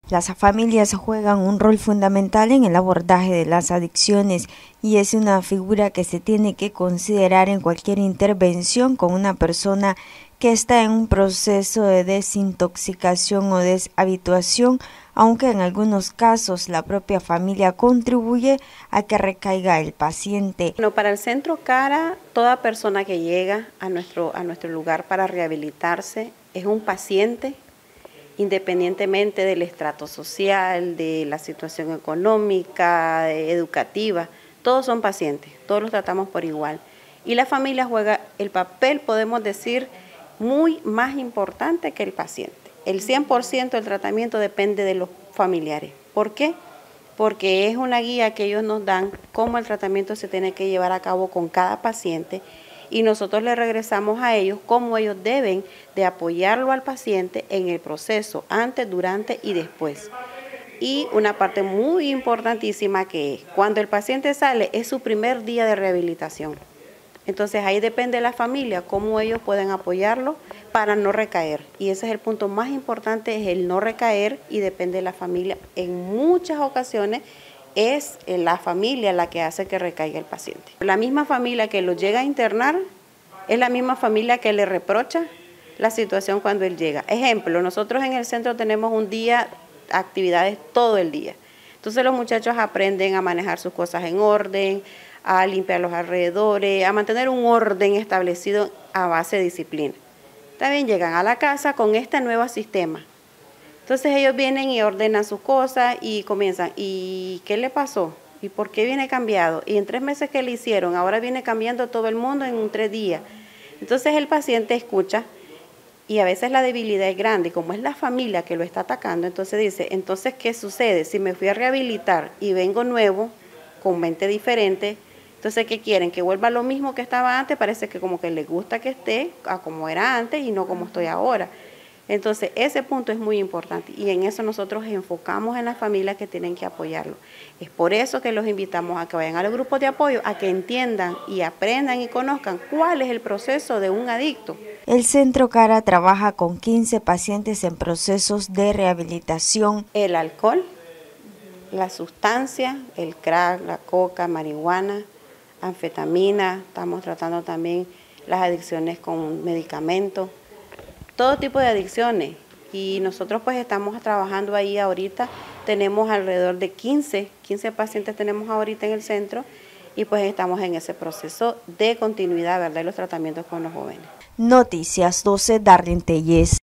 Las familias juegan un rol fundamental en el abordaje de las adicciones y es una figura que se tiene que considerar en cualquier intervención con una persona que está en un proceso de desintoxicación o deshabituación, aunque en algunos casos la propia familia contribuye a que recaiga el paciente. Bueno, para el Centro CARA, toda persona que llega a nuestro lugar para rehabilitarse es un paciente, independientemente del estrato social, de la situación económica, educativa, todos son pacientes, todos los tratamos por igual. Y la familia juega el papel, podemos decir, muy más importante que el paciente. El 100% del tratamiento depende de los familiares. ¿Por qué? Porque es una guía que ellos nos dan cómo el tratamiento se tiene que llevar a cabo con cada paciente y nosotros le regresamos a ellos cómo ellos deben de apoyarlo al paciente en el proceso, antes, durante y después. Y una parte muy importantísima que es, cuando el paciente sale, es su primer día de rehabilitación. Entonces ahí depende de la familia, cómo ellos pueden apoyarlo para no recaer. Y ese es el punto más importante, es el no recaer y depende de la familia. En muchas ocasiones es la familia la que hace que recaiga el paciente. La misma familia que lo llega a internar es la misma familia que le reprocha la situación cuando él llega. Ejemplo, nosotros en el centro tenemos un día, actividades todo el día. Entonces los muchachos aprenden a manejar sus cosas en orden, a limpiar los alrededores, a mantener un orden establecido a base de disciplina. También llegan a la casa con este nuevo sistema. Entonces ellos vienen y ordenan sus cosas y comienzan, ¿y qué le pasó? ¿Y por qué viene cambiado? Y en 3 meses que le hicieron, ahora viene cambiando todo el mundo en 3 días. Entonces el paciente escucha y a veces la debilidad es grande, y como es la familia que lo está atacando, entonces dice, entonces ¿qué sucede? Si me fui a rehabilitar y vengo nuevo, con mente diferente, entonces ¿qué quieren? Que vuelva lo mismo que estaba antes, parece que como que les gusta que esté a como era antes y no como estoy ahora. Entonces, ese punto es muy importante y en eso nosotros enfocamos en las familias que tienen que apoyarlo. Es por eso que los invitamos a que vayan a los grupos de apoyo, a que entiendan y aprendan y conozcan cuál es el proceso de un adicto. El Centro CARA trabaja con 15 pacientes en procesos de rehabilitación. El alcohol, la sustancia, el crack, la coca, marihuana, anfetamina, estamos tratando también las adicciones con medicamentos. Todo tipo de adicciones y nosotros pues estamos trabajando ahí ahorita, tenemos alrededor de 15 pacientes tenemos ahorita en el centro y pues estamos en ese proceso de continuidad, ¿verdad? De los tratamientos con los jóvenes. Noticias 12, Darlene Telles.